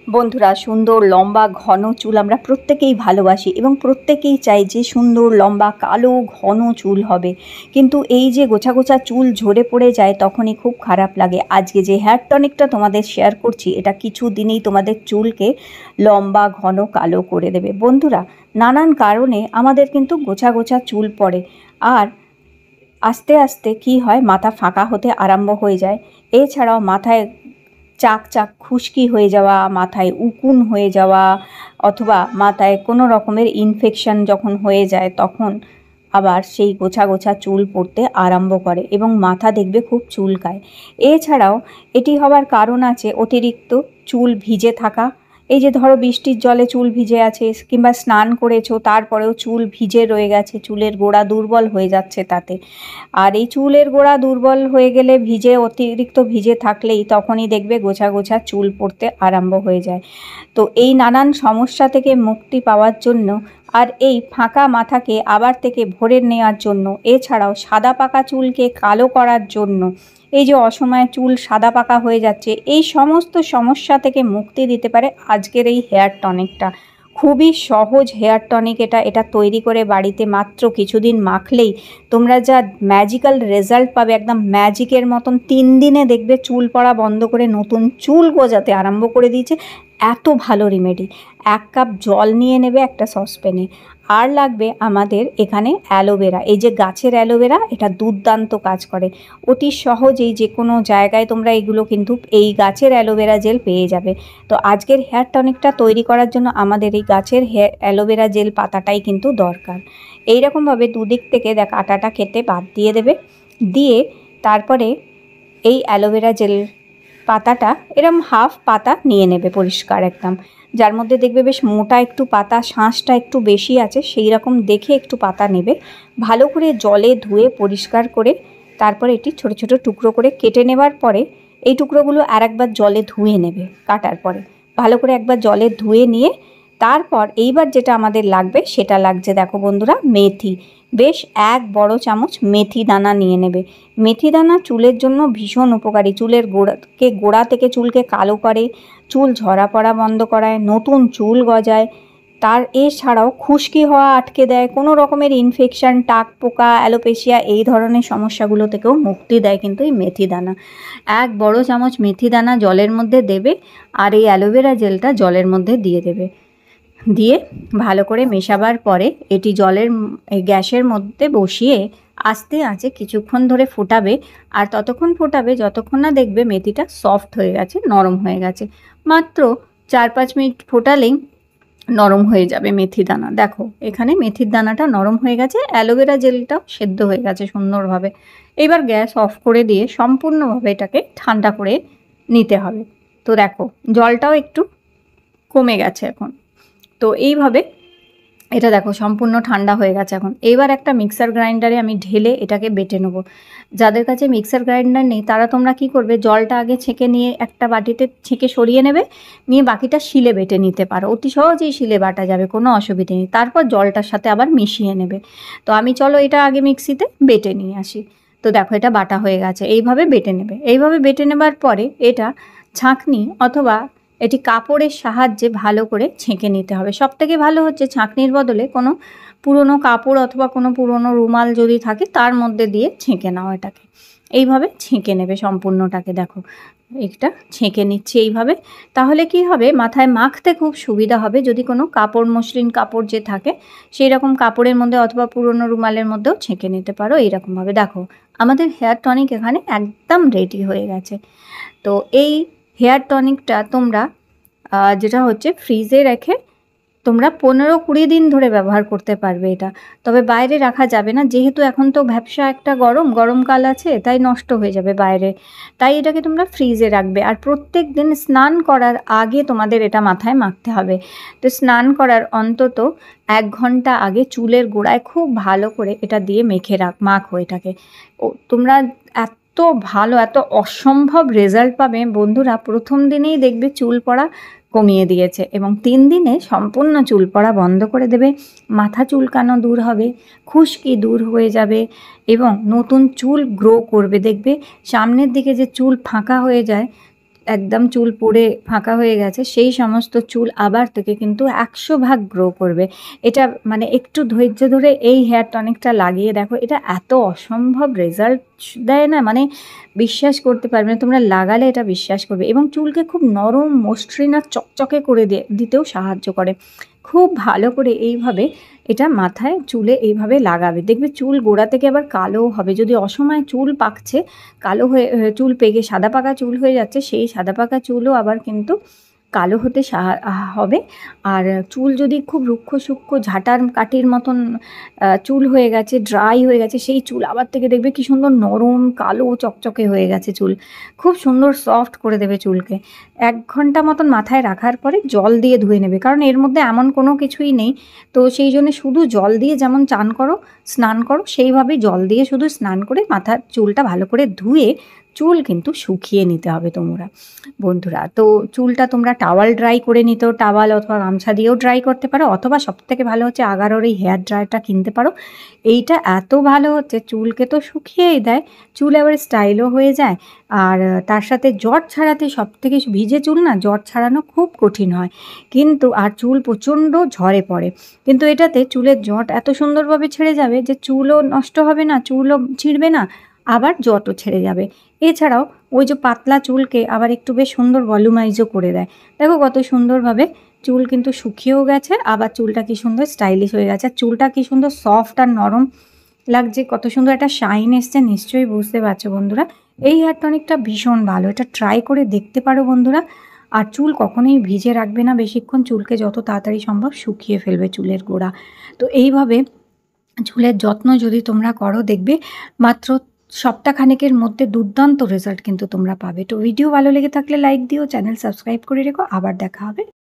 বন্ধুরা, সুন্দর লম্বা ঘন চুল আমরা প্রত্যেকেই ভালোবাসি এবং প্রত্যেকেই চাই যে সুন্দর লম্বা কালো ঘন চুল হবে। কিন্তু এই যে গোছা গোছা চুল ঝরে পড়ে যায় তখনই খুব খারাপ লাগে। আজকে যে হেয়ার টনিকটা তোমাদের শেয়ার করছি, এটা কিছু দিনেই তোমাদের চুলকে লম্বা ঘন কালো করে দেবে। বন্ধুরা, নানান কারণে আমাদের কিন্তু গোছা গোছা চুল পড়ে, আর আস্তে আস্তে কি হয়, মাথা ফাঁকা হতে আরম্ভ হয়ে যায়। এছাড়াও মাথায় চাক চাক খুশকি হয়ে যাওয়া, মাথায় উকুন হয়ে যাওয়া, অথবা মাথায় কোনো রকমের ইনফেকশন যখন হয়ে যায় তখন আবার সেই গোছা গোছা চুল পড়তে আরম্ভ করে এবং মাথা দেখবে খুব চুলকায়। এছাড়াও এটি হওয়ার কারণ আছে অতিরিক্ত চুল ভিজে থাকা। এই যে ধরো বৃষ্টির জলে চুল ভিজে আছে, কিংবা স্নান করেছো তারপরেও চুল ভিজে রয়ে গেছে, চুলের গোড়া দুর্বল হয়ে যাচ্ছে তাতে। আর এই চুলের গোড়া দুর্বল হয়ে গেলে, অতিরিক্ত ভিজে থাকলেই তখনই দেখবে গোছা গোছা চুল পড়তে আরম্ভ হয়ে যায়। তো এই নানান সমস্যা থেকে মুক্তি পাওয়ার জন্য, আর এই ফাঁকা মাথাকে আবার থেকে ভরে নেওয়ার জন্য, এছাড়াও সাদা পাকা চুলকে কালো করার জন্য, এই যে অসময়ে চুল সাদা পাকা হয়ে যাচ্ছে, এই সমস্ত সমস্যা থেকে মুক্তি দিতে পারে আজকের এই হেয়ার টনিকটা। খুবই সহজ হেয়ার টনিক এটা তৈরি করে বাড়িতে মাত্র কিছুদিন মাখলেই তোমরা যা ম্যাজিক্যাল রেজাল্ট পাবে, একদম ম্যাজিকের মতন 3 দিনে দেখবে চুল পড়া বন্ধ করে নতুন চুল গজাতে আরম্ভ করে দিয়েছে। এত ভালো রেমেডি। 1 কাপ জল নিয়ে নেবে একটা সসপ্যানে, আর লাগবে আমাদের এখানে অ্যালোভেরা। এই যে গাছের অ্যালোভেরা, এটা দুর্দান্ত কাজ করে। অতি সহজেই যে কোনো জায়গায় তোমরা এগুলো কিন্তু এই গাছের অ্যালোভেরা জেল পেয়ে যাবে। তো আজকের হেয়ার টনিকটা তৈরি করার জন্য আমাদের এই গাছের অ্যালোভেরা জেল পাতাটাই কিন্তু দরকার। এইরকমভাবে দুদিক থেকে আটাটা খেতে বাদ দিয়ে দেবে, দিয়ে তারপরে এই অ্যালোভেরা জেল পাতাটা এরম হাফ পাতা নিয়ে নেবে পরিষ্কার একদম, যার মধ্যে দেখবে বেশ মোটা একটু পাতা, শাঁসটা একটু বেশি আছে, সেই রকম দেখে একটু পাতা নেবে। ভালো করে জলে ধুয়ে পরিষ্কার করে তারপরে এটি ছোট ছোট টুকরো করে কেটে নেবার পরে এই টুকরোগুলো আরেকবার জলে ধুয়ে নেবে। কাটার পরে ভালো করে একবার জলে ধুয়ে নিয়ে তারপর এইবার যেটা আমাদের লাগবে সেটা লাগছে, দেখো বন্ধুরা, মেথি। বেশ 1 বড় চামচ মেথি দানা নিয়ে নেবে। মেথি দানা চুলের জন্য ভীষণ উপকারী। চুলের গোড়া থেকে চুলকে কালো করে, চুল ঝরা পড়া বন্ধ করায়, নতুন চুল গজায়। তার এছাড়াও খুশকি হওয়া আটকে দেয়, কোনো রকমের ইনফেকশন, টাক পোকা, অ্যালোপেশিয়া এই ধরনের সমস্যাগুলো থেকেও মুক্তি দেয় কিন্তু এই মেথি দানা। 1 বড় চামচ মেথি দানা জলের মধ্যে দেবে, আর এই অ্যালোভেরা জেলটা জলের মধ্যে দিয়ে দেবে। দিয়ে ভালো করে মেশাবার পরে এটি গ্যাসের মধ্যে বসিয়ে আস্তে আঁচে কিছুক্ষণ ধরে ফোটাবে। আর ততক্ষণ ফোটাবে যতক্ষণ না দেখবে মেথিটা সফট হয়ে গেছে, নরম হয়ে গেছে। মাত্র 4-5 মিনিট ফোটালেই নরম হয়ে যাবে মেথি দানা। দেখো এখানে মেথির দানাটা নরম হয়ে গেছে, অ্যালোভেরা জেলটাও সেদ্ধ হয়ে গেছে সুন্দরভাবে। এবার গ্যাস অফ করে দিয়ে সম্পূর্ণভাবে এটাকে ঠান্ডা করে নিতে হবে। তো দেখো জলটাও একটু কমে গেছে এখন। তো এইভাবে এটা দেখো সম্পূর্ণ ঠান্ডা হয়ে গেছে এখন। এবার একটা মিক্সার গ্রাইন্ডারে আমি ঢেলে এটাকে বেটে নেবো। যাদের কাছে মিক্সার গ্রাইন্ডার নেই তারা তোমরা কি করবে, জলটা আগে ছেঁকে নিয়ে একটা বাটিতে ছেঁকে সরিয়ে নেবে, নিয়ে বাকিটা শিলে বেটে নিতে পারো। অতি সহজেই শিলে বাটা যাবে, কোনো অসুবিধে নেই। তারপর জলটার সাথে আবার মিশিয়ে নেবে। তো আমি চলো এটা আগে মিক্সিতে বেটে নিয়ে আসি। তো দেখো এটা বাটা হয়ে গেছে, এইভাবে বেটে নেবে। এইভাবে বেটে নেবার পরে এটা ছাঁকনি অথবা এটি কাপড়ের সাহায্যে ভালো করে ছেঁকে নিতে হবে। সবথেকে ভালো হচ্ছে ছাঁকনির বদলে কোনো পুরনো কাপড় অথবা কোনো পুরনো রুমাল যদি থাকে তার মধ্যে দিয়ে ছেঁকে নাও এটাকে। এইভাবে ছেঁকে নেবে সম্পূর্ণটাকে। দেখো এটা ছেঁকে নিচ্ছি এইভাবে। তাহলে কি হবে, মাথায় মাখতে খুব সুবিধা হবে। যদি কোনো কাপড়, মসৃণ কাপড় যে থাকে সেই রকম কাপড়ের মধ্যে অথবা পুরনো রুমালের মধ্যেও ছেঁকে নিতে পারো এইরকমভাবে। দেখো আমাদের হেয়ার টনিক এখানে একদম রেডি হয়ে গেছে। তো এই হেয়ার টনিকটা তোমরা যেটা হচ্ছে ফ্রিজে রেখে তোমরা 15-20 দিন ধরে ব্যবহার করতে পারবে এটা। তবে বাইরে রাখা যাবে না, যেহেতু এখন তো ভ্যাপসা একটা গরমকাল আছে, তাই নষ্ট হয়ে যাবে বাইরে। তাই এটাকে তোমরা ফ্রিজে রাখবে। আর প্রত্যেক দিন স্নান করার আগে তোমাদের এটা মাথায় মাখতে হবে। তো স্নান করার অন্তত 1 ঘন্টা আগে চুলের গোড়ায় খুব ভালো করে এটা দিয়ে মাখো এটাকে। তোমরা এত ভালো, এত অসম্ভব রেজাল্ট পাবে বন্ধুরা। প্রথম দিনেই দেখবে চুল পড়া কমিয়ে দিয়েছে এবং 3 দিনে সম্পূর্ণ চুল পড়া বন্ধ করে দেবে। মাথা চুলকানো দূর হবে, খুশকি দূর হয়ে যাবে এবং নতুন চুল গ্রো করবে। দেখবে সামনের দিকে যে চুল ফাঁকা হয়ে যায় একদম চুল পড়ে ফাঁকা হয়ে গেছে, সেই সমস্ত চুল আবার থেকে কিন্তু 100 ভাগ গ্রো করবে। এটা মানে একটু ধৈর্য ধরে এই হেয়ার টনিকটা লাগিয়ে দেখো, এটা এত অসম্ভব রেজাল্ট দেয় না, মানে বিশ্বাস করতে পারবে না। তোমরা লাগালে এটা বিশ্বাস করবে, এবং চুলকে খুব নরম, মসৃণ আর চকচকে করে দিতেও সাহায্য করে। খুব ভালো করে এইভাবে এটা মাথায় চুলে এইভাবে লাগাবে, দেখবে চুল গোড়া থেকে আবার কালো হবে। যদি অসময়ে চুল পাকছে, কালো হয়ে চুল পেকে সাদা পাকা চুল হয়ে যাচ্ছে, সেই সাদা পাকা চুলও আবার কিন্তু কালো হতে হবে। আর চুল যদি খুব রুক্ষ সূক্ষ্ম ঝাঁটার কাঠির মতন চুল হয়ে গেছে, ড্রাই হয়ে গেছে, সেই চুল আবার থেকে দেখবে কি সুন্দর নরম কালো চকচকে হয়ে গেছে চুল। খুব সুন্দর সফট করে দেবে চুলকে। 1 ঘন্টা মতন মাথায় রাখার পরে জল দিয়ে ধুয়ে নেবে, কারণ এর মধ্যে এমন কোনো কিছুই নেই। তো সেই জন্য শুধু জল দিয়ে যেমন স্নান করো, সেইভাবেই জল দিয়ে শুধু স্নান করে মাথার চুলটা ভালো করে ধুয়ে চুল কিন্তু শুকিয়ে নিতে হবে তোমরা বন্ধুরা। তো চুলটা তোমরা টাওয়াল ড্রাই করে নিতেও, টাওয়াল অথবা গামছা দিয়েও ড্রাই করতে পারো, অথবা সবথেকে ভালো হচ্ছে আগারোর এই হেয়ার ড্রায়ারটা কিনতে পারো। এইটা এত ভালো হচ্ছে, চুলকে তো শুকিয়েই দেয়, চুল আবার স্টাইলও হয়ে যায়। আর তার সাথে জট ছাড়াতে, সবথেকে ভিজে চুল না জট ছাড়ানো খুব কঠিন হয়, কিন্তু আর চুল প্রচণ্ড ঝরে পড়ে, কিন্তু এটাতে চুলের জট এত সুন্দরভাবে ছেড়ে যাবে যে চুলও নষ্ট হবে না, চুলও ছিঁড়বে না, আবার জটও ছেড়ে যাবে। এছাড়াও ওই যে পাতলা চুলকে আবার একটু বেশ সুন্দর ভলিউমাইজও করে দেয়। দেখো কত সুন্দরভাবে চুল কিন্তু শুকিয়েও গেছে, আবার চুলটা কি সুন্দর স্টাইলিশ হয়ে গেছে, আর চুলটা কি সুন্দর সফট আর নরম লাগছে, কত সুন্দর একটা শাইন এসছে, নিশ্চয়ই বুঝতে পারছো বন্ধুরা। এই হেয়ার টনিকটা ভীষণ ভালো, এটা ট্রাই করে দেখতে পারো বন্ধুরা। আর চুল কখনোই ভিজে রাখবে না বেশিক্ষণ, চুলকে যত তাড়াতাড়ি সম্ভব শুকিয়ে ফেলবে চুলের গোড়া। তো এইভাবে চুলের যত্ন যদি তোমরা করো, দেখবে মাত্র সপ্তাহখানেকের মধ্যে দুর্দান্ত রেজাল্ট কিন্তু তোমরা পাবে। তো ভিডিও ভালো লেগে থাকলে লাইক দিও, চ্যানেল সাবস্ক্রাইব করে রেখো, আবার দেখা হবে।